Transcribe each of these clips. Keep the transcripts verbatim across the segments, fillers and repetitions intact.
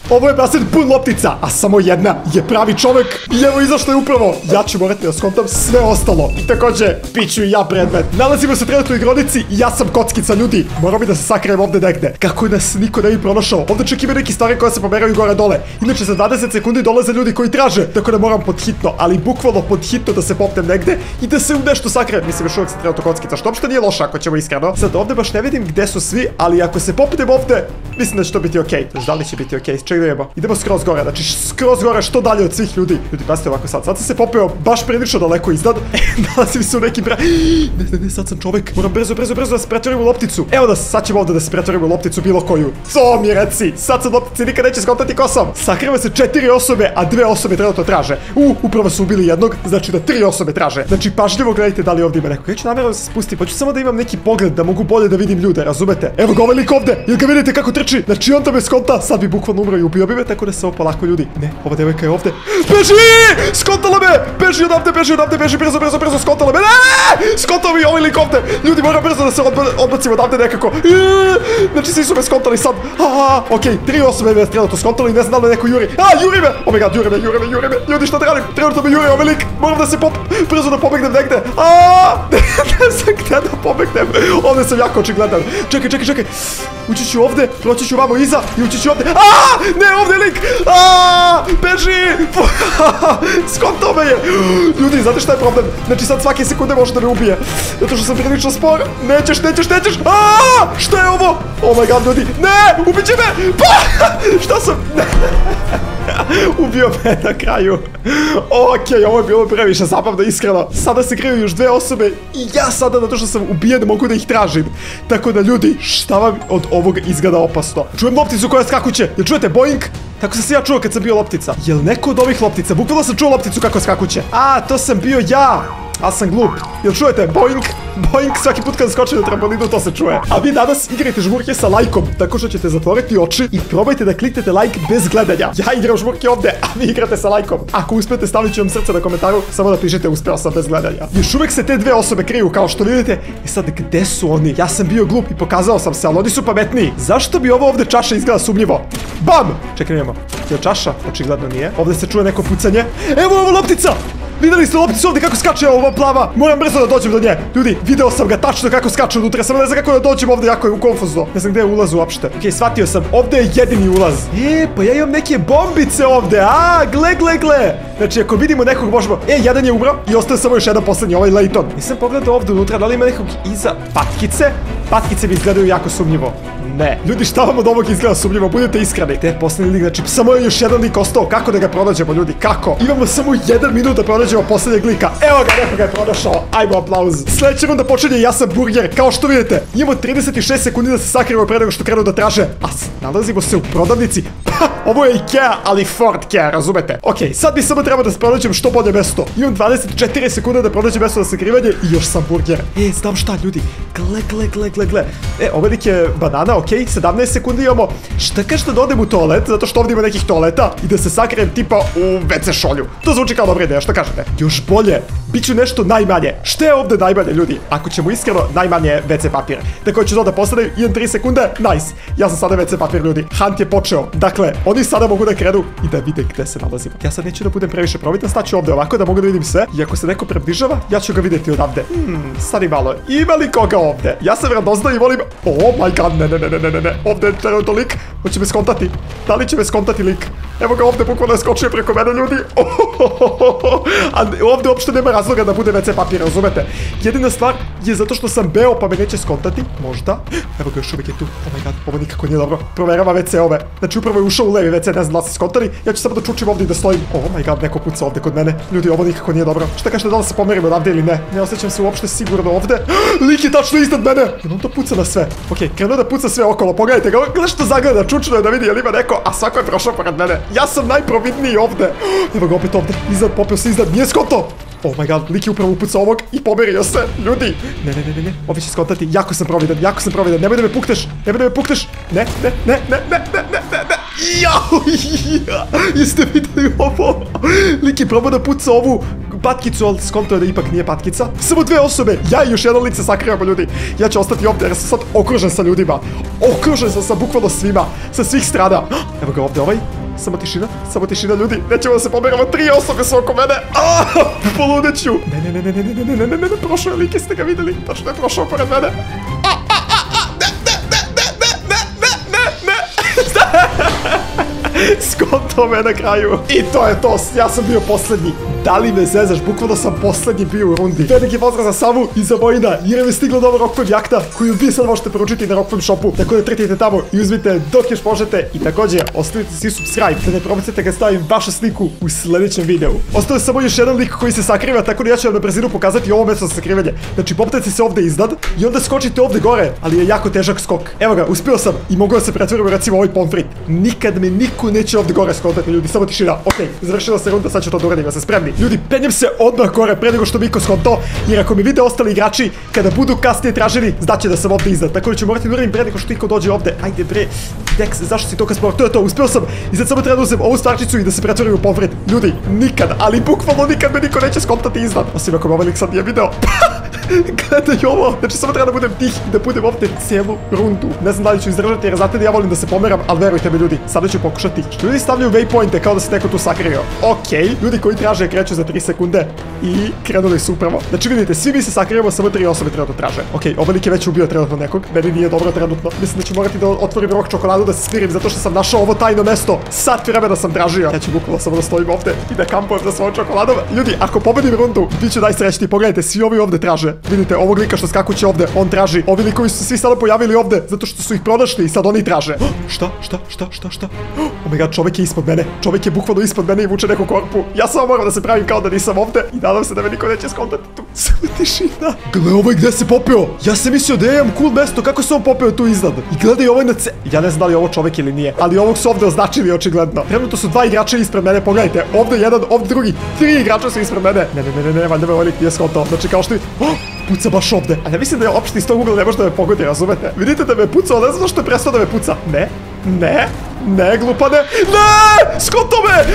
Ovo je basen pun loptica, a samo jedna je pravi čovek. I evo izašlo je upravo. Ja ću morati da skontam sve ostalo. I takođe, piću i ja predmet. Nalazimo se trenutno u igronici i ja sam kockica, ljudi. Moram bi da se sakrijem ovde negde. Kako nas niko ne bi pronašao. Ovde čak ima neki stvari koje se pomeraju gore dole. Inače za dvadeset sekundi dolaze ljudi koji traže. Tako da moram pod hitno, ali bukvalno pod hitno da se popnem negde i da se u nešto sakrijem. Mislim, još uvijek sam trenutno kockica, što uopšte nije loša ako ćemo iskreno. Sad ovde baš ne vidim gde su svi, ali ako se popnem ovde, mislim da će to biti okej. Da li će biti okej? Čekaj da idemo. Idemo skroz gore, znači skroz gore, što dalje od svih ljudi. Ljudi, pazite ovako sad. Sad sam se popeo baš prilično daleko iznad. Nalazim se u neki bra... Ne, ne, ne, sad sam čovek. Moram brzo, brzo, brzo da se pretvorim u lopticu. Evo da sad ćemo ovde da se pretvorim u lopticu bilo koju. To mi reci. Sad sam loptici, nikad neće skontati ko sam. Sakriva se četiri osobe, a dve osobe trenutno traže. U, upravo su ubili jednog, znači da tri osobe traže. Znači pažljivo gledajte da li ovdje ima neko. Ja ću namjerno da se spustim, hoću samo da imam neki pogled da mogu bolje da vidim ljude, razumete? Evo ga ovaj lik ovde. Jel ga vidite kako trči? Znači on to me skonta, sad bi bukvalno umro i ubio bi me, tako da se ovo polako ljudi. Ne, ova devojka je ovde. Beži! Skontala me! Beži odavde, beži odavde, beži brzo, brzo, brzo, skontala me. Ne! Skontao mi ovaj lik ovde. Ljudi, moram brzo da se odbacim odavde nekako. Znači svi su me skontali sad. Aha, okej, tri osobe me trenutno skontali, ne znam da li me neko juri. A, juri me! Oh my god, juri me, juri me, juri me. Ljudi, šta da radim? Trenutno me juri ovaj lik. Moram da se pop... brzo da pobegnem negde. A, ne znam gde da pobegnem. Ovde sam jako očigledan. Čekaj, čekaj, čekaj. Ući ću ovde, proći ću vamo iza i ući ću ovde. A, ne, ovde je lik. A, beži. Skontao me je. Ljudi, znate šta je problem? Znači sad svake sekunde može da me ubije. Zato što sam prilično spor. Nećeš, nećeš, nećeš. A, šta je ovo? Oh my god, ljudi. Ne, ubiće me. Pa, šta sam? Ubio me na kraju. Okej, ovo je bilo previše zabavno, iskreno. Sada se kriju još dve osobe i ja sada, zato što sam ubijen, mogu da ih tražim. Tako da, ljudi, šta vam od ovoga izgleda opasno? Čujem lopticu koja skakuće. Jel čujete boing? Tako sam se ja čuo kad sam bio loptica. Jel neko od ovih loptica? Bukvalno sam čuo lopticu kako skakuće. A, to sam bio ja. A sam glup. Jel čujete? Boing, boing, svaki put kad skočim na trampolinu to se čuje. A vi danas igrajte žmurke sa lajkom, tako što ćete zatvoriti oči i probajte da kliknete like bez gledanja. Ja igram žmurke ovde, a vi igrate sa lajkom. Ako uspete, stavit ću vam srce na komentaru, samo da pišete uspeo sam bez gledanja. Još uvek se te dve osobe kriju, kao što vidite. I sad, gde su oni? Ja sam bio glup i pokazao sam se, ali oni su pametniji. Zašto bi ovo ovde čaša izgleda sumnjivo? Bam! Čekaj, nemo. Je čaša? Očigledno nije. Ovde se čuje neko pucanje. Evo ovo loptica! Videli ste lopticu ovdje kako skače ova plava? Moram brzo da dođem do nje. Ljudi, video sam ga tačno kako skače unutra, samo ne znam kako da dođem ovdje, jako je u konfuzno. Ne znam gdje je ulaz uopšte. Okej, shvatio sam, ovdje je jedini ulaz. E, pa ja imam neke bombice ovdje, a, gle, gle, gle. Znači, ako vidimo nekog možemo... E, jedan je umro i ostaje samo još jedan posljednji, ovaj Layton. Nisam pogledao ovdje unutra, da li ima nekog iza patkice? Patkice mi izgledaju jako sumnjivo. Ne. Ljudi, šta vam od ovog izgleda sumnjivo? Budete iskreni. Te posljednji lik, znači, samo je još jedan lik ostao. Kako da ga pronađemo, ljudi? Kako? Imamo samo jedan minut da pronađemo posljednjeg lika. Evo ga, neko ga je pronašao. Ajmo, aplauz. Sljedeća runda počinje ja sam burger. Kao što vidite, imamo trideset šest sekundi da se sakrijemo pre nego što krenu da traže. A nalazimo se u prodavnici. Pa, ovo je Ikea, ali Ford Ikea, razumete? Okej, sad bi samo trebao da se pronađem što bolje mesto. Imam dvadeset četiri sekunde da pronađem mesto za sakrivanje i još sam burger. E, znam šta, ljudi. Gle, gle, gle, gle, gle. E, ovaj lik je banana, okej, sedamnaest sekundi imamo. Šta kažete da odem u toalet, zato što ovdje ima nekih toaleta i da se sakrijem tipa u ve ce šolju. To zvuči kao dobra ideja, što kažete? Još bolje, bit ću nešto najmanje. Šta je ovdje najmanje, ljudi? Ako ćemo iskreno, najmanje je ve ce papir. Tako ću to da postavim, imam tri sekunde, nice. Ja sam sada ve ce papir, ljudi. Hunt je počeo. Dakle, oni sada mogu da krenu i da vide gde se nalazimo. Ja sad neću da budem previše provitan, staću ovdje ovako da mogu da vidim sve. I ako se neko približava, ja ću ga vidjeti odavde. Hmm, stani malo. Ima li koga ovdje? Ja sam radozna i volim... Oh my god, ne, ne, ne, ne, ne, ne. Ovdje je trenutno lik. Hoće me skontati. Da li će me skontati lik? Evo ga ovdje, bukvalno je skočio preko mene, ljudi. A ovdje uopšte nema razloga da bude ve ce papir, razumete? Jedina stvar je zato što sam beo pa me neće skontati. Možda. Evo ga, još uvijek je tu. Oh my god, ovo nikako nije dobro. Proverava ve ce ove. Znači upravo je ušao u levi ve ce, ne znam da se skontali. Ja ću samo da čučim ovdje i da stojim. Oh my god, neko puca ovdje kod mene. Ljudi, ovo nikako nije dobro. Šta kažete, da li se pomerimo odavde ili ne? Ne osjećam se uopšte sigurno ovdje. Lik je tačno iznad mene. Jel on to puca na sve? Okej, krenuo da puca sve okolo. Pogledajte ga. Gledaj što zagleda, čučno je da vidi jel ima neko, a svako je prošao pored mene. Ja sam najprovidniji ovdje. Evo ga opet ovdje. Iznad, popio se iznad. Nije skonto. Oh my god, lik je upravo upucao ovog i pomerio se. Ljudi. Ne, ne, ne, ne, ne. Ovi će skontati. Jako sam providan, jako sam providan. Nemoj da me pukneš. Nemoj da me pukneš. Ne, ne, ne, ne, ne, ne, ne, ne, ne. Jao, jeste vidjeli ovo? Lik je probao da puca ovu patkicu, ali skonto je da ipak nije patkica. Samo dve osobe. Ja i još jedan lik se sakrivamo, ljudi. Ja ću ostati ovdje jer sam sad okružen sa ljudima. Okružen sam sa bukvalno svima. Sa svih strana. Evo ga ovdje ovaj. samo tišina, samo tišina ljudi, nećemo da se pomeramo, tri osobe su oko mene, aaaa, poludeću. Ne, ne, ne, ne, ne, ne, ne, ne, ne, ne, ne, prošao je lik, jeste ga vidjeli, tačno je prošao pored mene. A, a, a, a, ne, ne, ne, ne, ne, ne, ne, ne, ne. Skonto me na kraju. I to je to, ja sam bio posljednji. Da li me zezaš, bukvalno sam posljednji bio u rundi. Veliki pozdrav za Samu i za Vojina, jer je mi stigla nova Rockfam jakta, koju vi sad možete poručiti na Rockfam shopu. Tako da tretite tamo i uzmite dok još možete. I također, ostavite si subscribe, da ne probacite ga stavim vašu sliku u sljedećem videu. Ostao je samo još jedan lik koji se sakriva, tako da ja ću vam na brzinu pokazati ovo mjesto za sakrivanje. Znači, popnete se ovdje iznad i onda skočite ovdje gore, ali je jako težak skok. Evo ga, uspio sam i mogu da se pretvorim recimo ovaj pomfrit. Nikad me niko neće ovdje gore skontati, ljudi, samo tišina. Okej, završila se runda, sad ću to da uradim, ja sam spremni. Ljudi, penjem se odmah gore pre nego što mi ko skonto, jer ako mi vide ostali igrači, kada budu kasnije tražili, znaće da sam ovdje iznad. Tako da ću morati da uradim pre nego što iko dođe ovdje. Ajde bre, Dex, zašto si to kad sporo? To je to, uspio sam. I sad samo treba da uzem ovu stvarčicu i da se pretvorim u pomfrit. Ljudi, nikad, ali bukvalno nikad me niko neće skontati iznad. Osim ako me ovaj lik sad nije video. Gledaj ovo, znači samo treba da budem tih i da budem ovdje cijelu rundu. Ne znam da li ću izdržati jer znate da ja volim da se pomeram, ali verujte mi ljudi, sada ću pokušati. Što ljudi stavljaju waypointe kao da se neko tu sakrio. Okej, ljudi koji traže kreću za tri sekunde i krenuli su upravo. Znači vidite, svi mi se sakrijemo, samo tri osobe trenutno traže. Okej, ovaj lik je već ubio trenutno nekog, meni nije dobro trenutno. Mislim da ću morati da otvorim rok čokoladu da se smirim zato što sam našao ovo tajno mesto. Sat vremena sam tražio. Ja ću bukvalno samo da stojim ovdje i da kampujem za svojom čokoladom. Ljudi, ako pobedim rundu, bit ću najsrećniji. Pogledajte, svi ovi ovdje traže. Vidite, ovog lika što skakuće ovdje, on traži. Ovi likovi su svi sada pojavili ovdje zato što su ih pronašli i sad oni traže. Šta, šta, šta, šta, šta? Oh my god, čovjek je ispod mene. Čovjek je bukvalno ispod mene i vuče neku korpu. Ja samo moram da se pravim kao da nisam ovdje i nadam se da me niko neće skontati tu. Samo tišina. Gle, ovaj gdje se popeo? Ja sam mislio da imam cool mesto, kako se on popeo tu iznad? I gledaj ovaj na ce... Ja ne znam da li je ovo čovjek ili nije, ali ovog su ovdje označili očigledno. Trenutno su dva igrača ispred mene, pogledajte. Ovdje jedan, ovdje drugi. Tri igrača su ispred mene. Ne, ne, ne, ne, ne, valjda me ovaj lik nije skontao. Znači kao što vi... Oh, puca baš ovdje. A ja mislim da je opšte iz tog ugla ne može da me pogodi, razumete? Vidite da me puca, ali ne znam zašto je prestao da me puca. Ne, ne, ne, glupane. Ne, skonto me!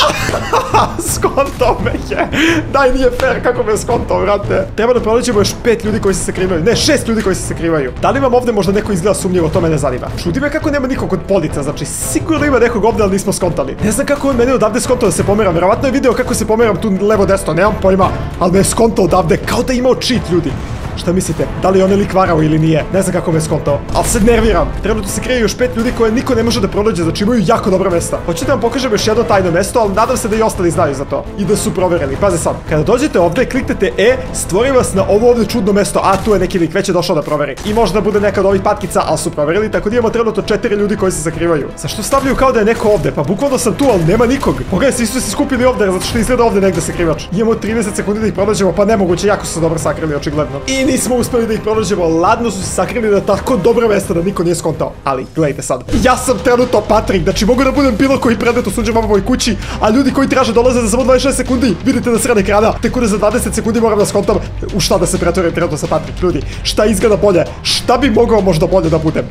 Skonto me je. Daj, nije fair, kako me skonto, vrate. Treba da pronađemo još pet ljudi koji se sakrivaju. Ne, šest ljudi koji se sakrivaju. Da li vam ovdje možda neko izgleda sumnjivo, to me ne zanima. Čudi me kako nema nikog od polica, znači sigurno ima nekog ovdje, ali nismo skontali. Ne znam kako on mene odavde skonto da se pomeram. Verovatno je video kako se pomeram tu levo desno, nemam pojma. Ali me je skonto odavde, kao da je imao cheat, ljudi. Šta mislite? Da li on je lik varao ili nije? Ne znam kako me skontao. Ali se nerviram. Trenutno se krije još pet ljudi koje niko ne može da pronađe, znači imaju jako dobra mesta. Hoćete da vam pokažem još jedno tajno mesto, ali nadam se da i ostali znaju za to. I da su provjereni. Paze sad. Kada dođete ovdje, kliknete E, stvori vas na ovo ovdje čudno mesto. A, tu je neki lik, već je došao da proveri. I možda bude neka od ovih patkica, ali su provjerili, tako da imamo trenutno četiri ljudi koji se sakrivaju. Zašto stavljaju kao da je neko ovdje? Pa bukvalno sam tu, ali nema nikog. Pogledaj, svi su se skupili ovdje, zato što izgleda ovdje negdje sakrivač. Imamo trideset sekundi da ih pronađemo, pa nemoguće, jako su se dobro sakrili, očigledno. I nismo uspeli da ih pronađemo, ladno su se sakrili na tako dobro mjesto da niko nije skontao. Ali, gledajte sad. Ja sam trenutno Patrik, znači mogu da budem bilo koji predmet u suđem ovoj kući, a ljudi koji traže dolaze za samo dvadeset šest sekundi. Vidite na sred ekrana, tako da za dvadeset sekundi moram da skontam u šta da se pretvorim trenutno sa Patrik, ljudi. Šta izgleda bolje? Šta bi mogao možda bolje da budem?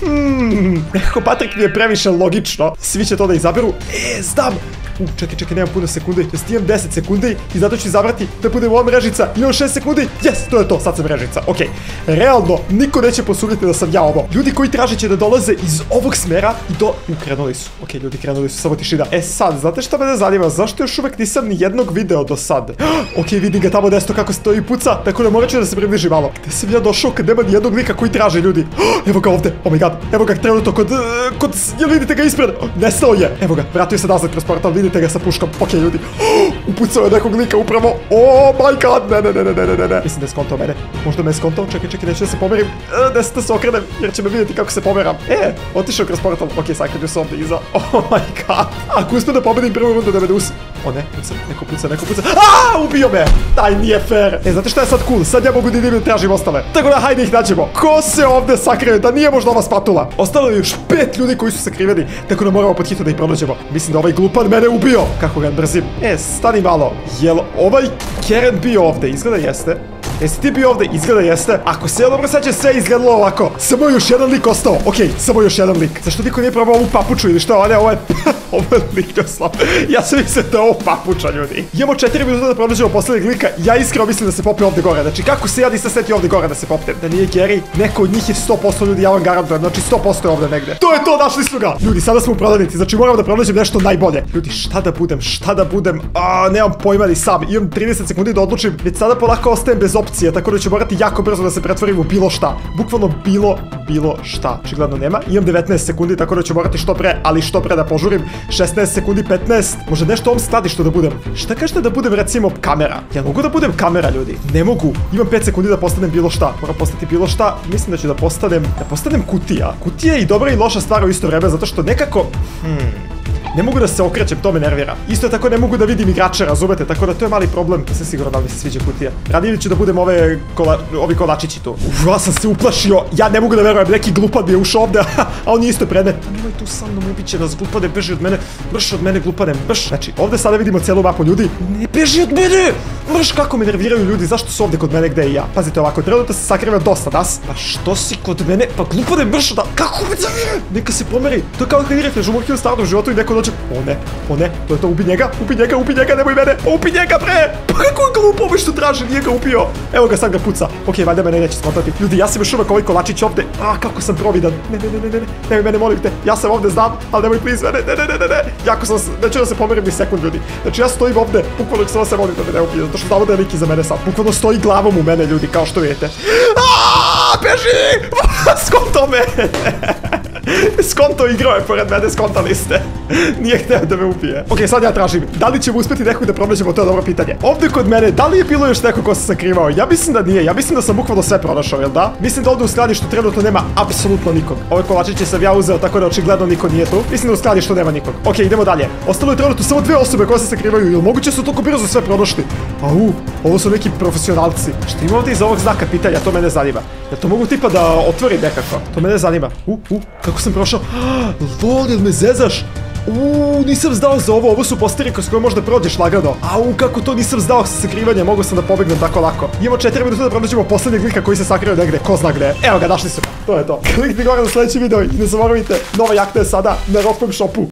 Hmm, nekako Patrik mi je previše logično. Svi će to da izaberu. E, znam! U, čekaj, čekaj, nemam puno sekundi. Jesi imam deset sekundi i zato ću izabrati da bude ova mrežica. Imam šest sekundi. Yes, to je to, sad sam mrežica. Ok, realno, niko neće posumnjeti da sam ja ovo. Ljudi koji traže će da dolaze iz ovog smjera i do... U, krenuli su. Ok, ljudi, krenuli su, samo tišina. E sad, znate šta me ne zanima? Zašto još uvek nisam ni jednog video do sad? Ok, vidim ga tamo desno kako stoji i puca, tako da morat ću da se približi malo. Gde sam ja došao kad nema ni jednog lika koji traže, ljudi? Evo ga ovde, oh my god, evo ga trenutno kod... kod... Jel vidite ga ispred? Nestao je. Evo ga, vratio se nazad kroz portal, vidite ga sa puškom. Ok, ljudi. Upucao je nekog lika upravo. Oh my god, ne, ne, ne, ne, ne, ne, ne. Mislim da je skontao mene. Možda me je skontao. Čekaj, čekaj, neću da se pomerim. E, da se da se okrenem, jer će me vidjeti kako se pomeram. E, otišao kroz portal. Ok, sakredio se ovdje iza. Oh my god. Ako uspijem da pobedim prvu rundu da me dusi. O ne, puca, neko puca, neko puca. Aaaa, ubio me. Taj nije fair. E, znate šta je sad cool? Sad ja mogu da idem i tražim ostale. Tako da, hajde ih nađemo. Ko se ovdje sakrije? Da nije možda ova spatula. Ostalo je još pet ljudi koji su sakriveni. Tako da moramo pod hitno da ih pronađemo. Mislim da ovaj glupan mene ubio. Kako ga brzim. E, stani malo. Jel ovaj Keren bio ovdje? Izgleda jeste. Jesi ti bio ovde? Izgleda jeste. Ako se ja dobro sećam, sve je izgledalo ovako. Samo je još jedan lik ostao. Okej, samo još jedan lik. Zašto niko nije probao ovu papuču ili što? Ne, ovo je... ovo je lik doslov. Ja sam mislio da je ovo papuča, ljudi. Imamo četiri minuta da pronađemo poslednjeg lika. Ja iskreno mislim da se popne ovde gore. Znači, kako se ja nisam setio ovde gore da se popnem? Da nije Gary, neko od njih je sto posto ljudi, ja vam garantujem. Znači, sto posto je ovde negde. To je to, našli su ga. Ljudi, sada smo u prodavnici. Znači, moram da pronađem nešto najbolje. Ljudi, šta da budem? Šta da budem? A, nemam pojma ni sam. Imam trideset sekundi da odlučim. Već sada polako ostajem bez opcije, tako da ću morati jako brzo da se pretvorim u bilo šta. Bukvalno bilo, bilo šta. Očigledno nema. Imam devetnaest sekundi, tako da ću morati što pre, ali što pre da požurim. šesnaest sekundi, petnaest. Može nešto u ovom skladištu da budem. Šta kažete da budem, recimo, kamera? Ja mogu da budem kamera, ljudi? Ne mogu. Imam pet sekundi da postanem bilo šta. Moram postati bilo šta. Mislim da ću da postanem, da postanem kutija. Kutija je i dobra i loša stvar u isto vreme, zato što nekako... Hmm... Ne mogu da se okrećem, to me nervira. Isto tako ne mogu da vidim igrače, razumete? Tako da to je mali problem. Nisam siguran da li mi se sviđa kutija. Radije ću da budem ove kola, ovi kolačići tu. Uf, ja sam se uplašio. Ja ne mogu da verujem, neki glupad mi je ušao ovde, a on je isto predmet. Nemoj tu sa mnom, ubiće nas, glupade, beži od mene. Brš od mene, glupade, brš. Znači, ovde sada vidimo celu mapu, ljudi. Ne beži od mene! Brš, kako me nerviraju ljudi, zašto su ovde kod mene gde i ja? Pazite ovako, trenutno se sakrivam dosta nas. Pa što si kod mene? Pa glupade, brš, da... Kako me nerviraju? Neka se pomeri. To je kao kad igrate žumurke u stvarnom životu i neko dođe. O ne, o ne, to je to, ubi njega, ubi njega, ubi njega, nemoj mene, ubi njega, bre! Pa kako je glupo ovo što traži, nije ga ubio. Evo ga, sad ga puca. Okej, valjda mene neće skontati. Ljudi, ja sam još uvek ovaj kolačić ovde. A, kako sam providan. Ne, ne, ne, ne, ne, ne, nemoj mene, molim te. Ja sam ovde, znam, ali nemoj please mene, ne, ne, ne, ne, ne. Jako sam, neću da se pomerim ni sekund, ljudi. Znači, ja stojim ovde, bukvalno ću samo se molim da me ne ubije, zato što znamo da je lik iza mene sad. Bukvalno stoji glavom u mene, ljudi, kao što vidite. Aaaa, beži! Skonto me! Skonto igrao je pored mene, skontali ste. Nije hteo da me ubije. Ok, sad ja tražim. Da li ćemo uspeti nekog da pronađemo, to je dobro pitanje. Ovde kod mene, da li je bilo još neko ko se sakrivao? Ja mislim da nije. Ja mislim da sam bukvalno sve pronašao, jel da? Mislim da ovde u skladištu trenutno nema apsolutno nikog. Ove kolačiće sam ja uzeo, tako da očigledno niko nije tu. Mislim da u skladištu nema nikog. Ok, idemo dalje. Ostalo je trenutno samo dve osobe koje se sakrivaju. Jel moguće su toliko brzo sve pronašli? Au, ovo su neki profesionalci. Šta ima ovde iz ovog znaka pitanja? To mene zanima. Jel to mogu tipa da otvorim nekako? To mene zanima. U, u, kako sam prošao? Lol, jel me zezaš? Uuu, nisam znao za ovo, ovo su posteri kroz koje možda prođeš lagano. Au, kako to nisam znao sa sakrivanjem, mogu sam da pobegnem tako lako. Imamo četiri minuta da pronađemo poslednjeg lika koji se sakrio negde, ko zna gde. Evo ga, našli su ga, to je to. Klikni gore na sledeći video i ne zaboravite, nova jakta je sada na Rock'em shopu.